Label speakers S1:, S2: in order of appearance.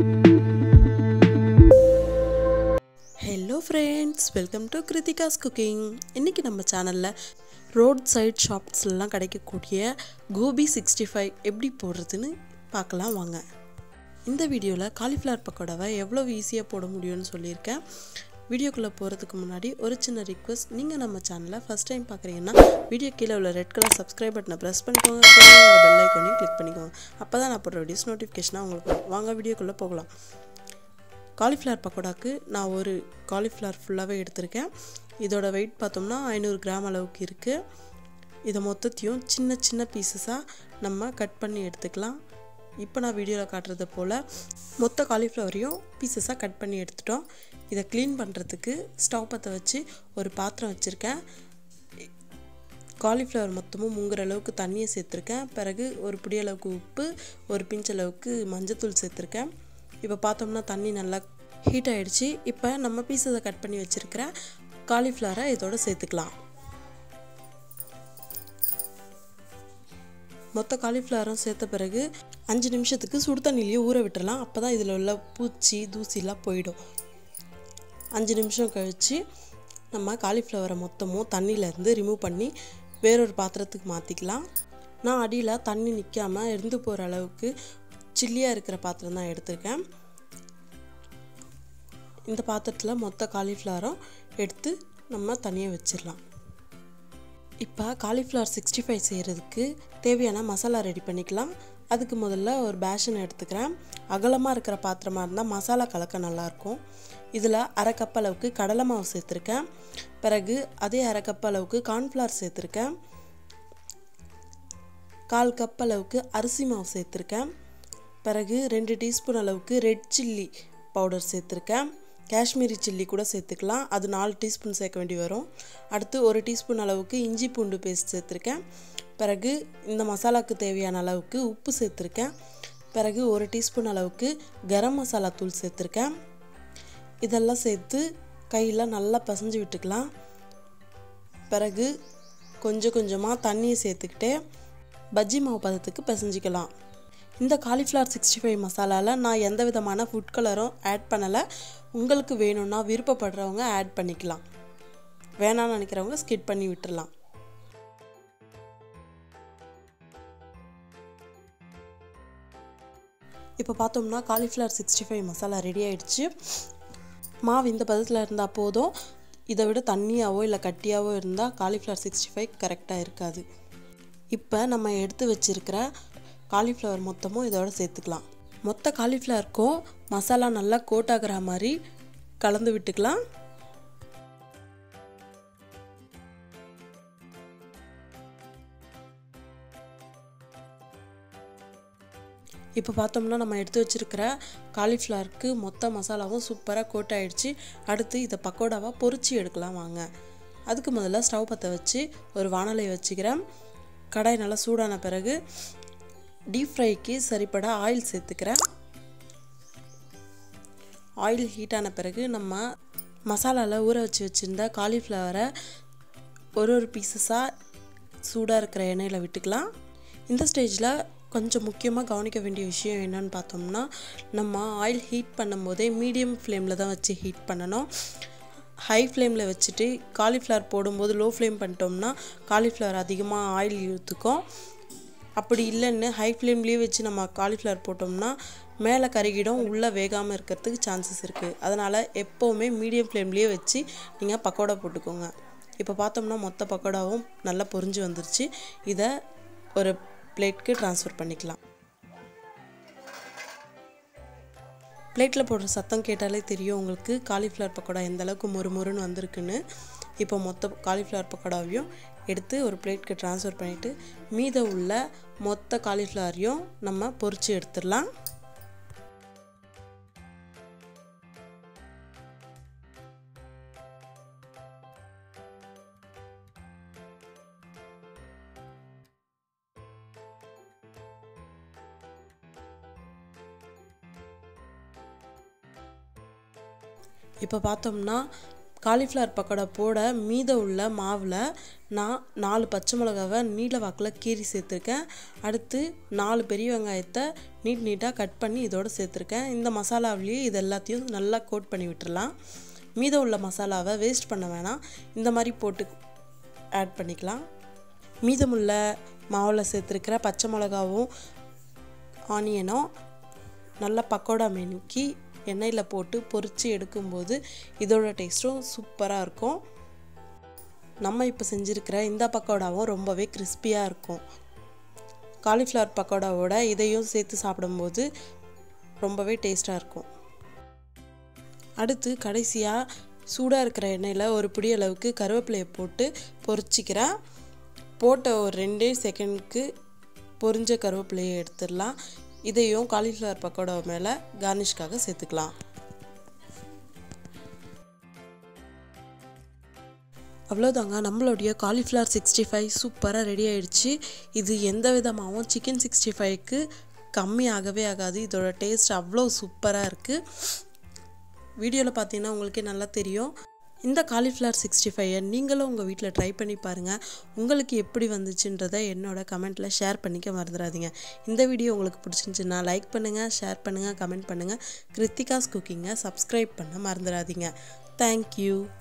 S1: Hello friends, welcome to Kritika's Cooking. இன்னைக்கு நம்ம சேனல்ல ரோட் சைடு ஷாப்ஸ்லாம் கிடைக்கக்கூடிய கோபி 65 எப்படி போடுறதுன்னு பார்க்கலாம் வாங்க. இந்த வீடியோல காலிஃப்ளவர் பக்கோடாவை எவ்வளவு ஈஸியா போட முடியும்னு சொல்லியிருக்கேன். வீடியோக்குள்ள போறதுக்கு முன்னாடி ஒரு சின்ன ரிக்வெஸ்ட், நீங்க நம்ம சேனலை ஃபர்ஸ்ட் டைம் பார்க்கறீங்கன்னா வீடியோ கீழ உள்ள ரெட் கலர் subscribe பட்டனை பிரஸ் பண்ணிக்கோங்க, கூடவே அந்த பெல் ஐகானையும் கிளிக் பண்ணிக்கோங்க. அப்பதான் நான் போடுற வீடியோஸ் நோட்டிஃபிகேஷனா உங்களுக்கு வரும். வாங்க வீடியோக்குள்ள போகலாம். காலிஃப்ளவர் பக்கோடாக்கு நான் ஒரு காலிஃப்ளவர் ஃபுல்லாகவே எடுத்திருக்கேன். இதோட வெயிட் பார்த்தோம்னா 500 கிராம் அளவுக்கு இருக்குது. இதை மொத்தத்தையும் சின்ன சின்ன பீசஸாக நம்ம கட் பண்ணி எடுத்துக்கலாம். இப்போ நான் வீடியோவில் காட்டுறது போல் மொத்த காலிஃப்ளவரையும் பீசஸாக கட் பண்ணி எடுத்துட்டோம். இதை க்ளீன் பண்ணுறதுக்கு ஸ்டவ் பற்ற வச்சு ஒரு பாத்திரம் வச்சுருக்கேன். காலிஃப்ளவர் மொத்தமும் முங்குற அளவுக்கு தண்ணியை சேர்த்துருக்கேன். பிறகு ஒரு பிடி அளவுக்கு உப்பு, ஒரு பிஞ்ச் அளவுக்கு மஞ்சத்தூள் சேர்த்துருக்கேன். இப்போ பார்த்தோம்னா தண்ணி நல்லா ஹீட் ஆகிடுச்சு. இப்போ நம்ம பீஸை கட் பண்ணி வச்சுருக்கிற காலிஃப்ளவரை இதோட சேர்த்துக்கலாம். மொத்த காலிஃப்ளவரும் சேர்த்த பிறகு 5 நிமிஷத்துக்கு சுடு தண்ணிலேயே ஊற விட்டுறலாம். அப்போ தான் இதில் உள்ள பூச்சி தூசிலாம் போயிடும். 5 நிமிஷம் கழித்து நம்ம காலிஃப்ளவரை மொத்தமும் தண்ணியிலேருந்து ரிமூவ் பண்ணி வேறொரு பாத்திரத்துக்கு மாற்றிக்கலாம். நான் அடியில் தண்ணி நிற்காமல் இருந்து போகிற அளவுக்கு சில்லியாக இருக்கிற பாத்திரம் தான் எடுத்திருக்கேன். இந்த பாத்திரத்தில் மொத்த காலிஃப்ளவரும் எடுத்து நம்ம தனியாக வச்சிடலாம். இப்போ காலிஃப்ளவர் 65 செய்கிறதுக்கு தேவையான மசாலா ரெடி பண்ணிக்கலாம். அதுக்கு முதல்ல ஒரு பேஷன் எடுத்துக்கிறேன். அகலமாக இருக்கிற பாத்திரமாக இருந்தால் மசாலா கலக்க நல்லாயிருக்கும். இதில் அரை கப் அளவுக்கு கடலை மாவு சேர்த்துருக்கேன். பிறகு அதே அரை கப் அளவுக்கு கார்ன்ஃப்ளவர் சேர்த்துருக்கேன். 1/4 கப் அளவுக்கு அரிசி மாவு சேர்த்துருக்கேன். பிறகு 2 டீஸ்பூன் அளவுக்கு ரெட் சில்லி பவுடர் சேர்த்துருக்கேன். காஷ்மீரி சில்லி கூட சேர்த்துக்கலாம். அது 4 டீஸ்பூன் சேர்க்க வேண்டி வரும். அடுத்து 1 டீஸ்பூன் அளவுக்கு இஞ்சி பூண்டு பேஸ்ட் சேர்த்துருக்கேன். பிறகு இந்த மசாலாவுக்கு தேவையான அளவுக்கு உப்பு சேர்த்துருக்கேன். பிறகு 1 டீஸ்பூன் அளவுக்கு கரம் மசாலா தூள் சேர்த்துருக்கேன். இதெல்லாம் சேர்த்து கையில் நல்லா பிசைஞ்சு விட்டுக்கலாம். பிறகு கொஞ்சம் கொஞ்சமாக தண்ணியை சேர்த்துக்கிட்டே பஜ்ஜி மாவு பதத்துக்கு பிசைஞ்சிக்கலாம். இந்த காலிஃப்ளவர் 65 மசாலாவில் நான் எந்த விதமான ஃபுட் கலரும் ஆட் பண்ணலை. உங்களுக்கு வேணும்னா விருப்பப்படுறவங்க ஆட் பண்ணிக்கலாம். வேணான்னு நினைக்கிறவங்க ஸ்கிப் பண்ணி விட்டுடலாம். இப்போ பார்த்தோம்னா காலிஃப்ளவர் 65 மசாலா ரெடி ஆகிடுச்சு. மாவு இந்த பதத்தில் இருந்தால் போதும். இதை விட தண்ணியாவோ இல்லை கட்டியாவோ இருந்தால் காலிஃப்ளவர் 65 கரெக்டாக இருக்காது. இப்போ நம்ம எடுத்து வச்சுருக்கிற காலிஃப்ளவர் மொத்தமும் இதோட சேர்த்துக்கலாம். மொத்த காலிஃப்ளவருக்கும் மசாலா நல்லா கோட் ஆகிற மாதிரி கலந்து விட்டுக்கலாம். இப்போ பார்த்தோம்னா நம்ம எடுத்து வச்சுருக்கிற காலிஃப்ளவருக்கு மொத்த மசாலாவும் சூப்பராக கோட் ஆகிடுச்சு. அடுத்து இதை பக்கோடாவாக பொரிச்சு எடுக்கலாம் வாங்க. அதுக்கு முதல்ல ஸ்டவ் பற்ற வச்சு ஒரு வாணலை வச்சுக்கிறேன். கடாய் நல்லா சூடான பிறகு டீப் ஃப்ரைக்கு சரிப்பட ஆயில் சேர்த்துக்கிறேன். ஆயில் ஹீட்டான பிறகு நம்ம மசாலாவில் ஊற வச்சுருந்த காலிஃப்ளவரை ஒரு பீசஸாக சூடாக இருக்கிற எண்ணெயில் விட்டுக்கலாம். இந்த ஸ்டேஜில் கொஞ்சம் முக்கியமாக கவனிக்க வேண்டிய விஷயம் என்னன்னு பார்த்தோம்னா, நம்ம ஆயில் ஹீட் பண்ணும்போதே மீடியம் ஃப்ளேமில் தான் வச்சு ஹீட் பண்ணணும். ஹை ஃப்ளேமில் வச்சுட்டு காலிஃப்ளவர் போடும்போது லோ ஃப்ளேம் பண்ணிட்டோம்னா காலிஃப்ளவர் அதிகமாக ஆயில் இழுத்துக்கும். அப்படி இல்லைன்னு ஹை ஃப்ளேம்லேயே வச்சு நம்ம காலிஃப்ளவர் போட்டோம்னா மேலே கருகிடும், உள்ளே வேகாமல் இருக்கிறதுக்கு சான்சஸ் இருக்குது. அதனால் எப்போவுமே மீடியம் ஃப்ளேம்லேயே வச்சு நீங்கள் பக்கோடா போட்டுக்கோங்க. இப்போ பார்த்தோம்னா மொத்த பக்கோடாவும் நல்லா பொரிஞ்சு வந்துருச்சு. இதை ஒரு பிளேட்க்கு ட்ரான்ஸ்ஃபர் பண்ணிக்கலாம். பிளேட்டில் போடுற சத்தம் கேட்டாலே தெரியும் உங்களுக்கு காலிஃப்ளவர் பக்கோடா எந்த அளவுக்கு மொறுமொறுன்னு வந்திருக்குன்னு. இப்போ மொத்த காலிஃப்ளவர் பக்கோடாவையும் எடுத்து ஒரு பிளேட்க்கு ட்ரான்ஸ்ஃபர் பண்ணிவிட்டு மீத உள்ள மொத்த காலிஃப்ளவரையும் நம்ம பொரித்து எடுத்துடலாம். இப்போ பார்த்தோம்னா காலிஃப்ளவர் பக்கோடா போட மீத உள்ள மாவில் நான் 4 பச்சை மிளகாவை நீல வாக்கில் கீறி சேர்த்துருக்கேன். அடுத்து 4 பெரிய வெங்காயத்தை நீட்டாக கட் பண்ணி இதோடு சேர்த்துருக்கேன். இந்த மசாலாவிலேயே இது எல்லாத்தையும் நல்லா கோட் பண்ணி விட்டுறலாம். மீத உள்ள மசாலாவை வேஸ்ட் பண்ண வேணாம், இந்த மாதிரி போட்டு ஆட் பண்ணிக்கலாம். மீதமுள்ள மாவில் சேர்த்துருக்கிற பச்சை மிளகாவும் ஆனியனும் நல்லா பக்கோடா மெனுக்கி எண்ணெயில் போட்டு பொரித்து எடுக்கும்போது இதோட டேஸ்ட்டும் சூப்பராக இருக்கும். நம்ம இப்போ செஞ்சுருக்கிற இந்த பக்கோடாவும் ரொம்பவே கிறிஸ்பியாக இருக்கும். காலிஃப்ளவர் பக்கோடாவோட இதையும் சேர்த்து சாப்பிடும்போது ரொம்பவே டேஸ்ட்டாக இருக்கும். அடுத்து கடைசியாக சூடாக இருக்கிற எண்ணெயில் ஒரு பிடி அளவுக்கு கருவேப்பிலையை போட்டு பொரிச்சிக்கிறேன். போட்ட ஒரு 2 செகண்டுக்கு பொரிஞ்ச கருவேப்பிலையை எடுத்துடலாம். இதையும் காலிஃப்ளவர் பக்கோடா மேலே கார்னிஷ்காக சேர்த்துக்கலாம். அவ்வளோதாங்க, நம்மளுடைய காலிஃப்ளவர் 65 சூப்பராக ரெடி ஆகிடுச்சு. இது எந்த விதமாகவும் சிக்கன் 65க்கு கம்மி ஆகவே ஆகாது. இதோட டேஸ்ட் அவ்வளோ சூப்பராக இருக்குது. வீடியோவில் பார்த்தீங்கன்னா உங்களுக்கே நல்லா தெரியும். இந்த காலிஃப்ளவர் 65 நீங்களும் உங்கள் வீட்டில் ட்ரை பண்ணி பாருங்கள். உங்களுக்கு எப்படி வந்துச்சுன்றதை என்னோட கமெண்ட்டில் ஷேர் பண்ணிக்க மறந்துடாதீங்க. இந்த வீடியோ உங்களுக்கு பிடிச்சிருந்துச்சுன்னா லைக் பண்ணுங்கள், ஷேர் பண்ணுங்கள், கமெண்ட் பண்ணுங்கள். கிருத்திகாஸ் குக்கிங்கை சப்ஸ்கிரைப் பண்ண மறந்துடாதீங்க. தேங்க்யூ.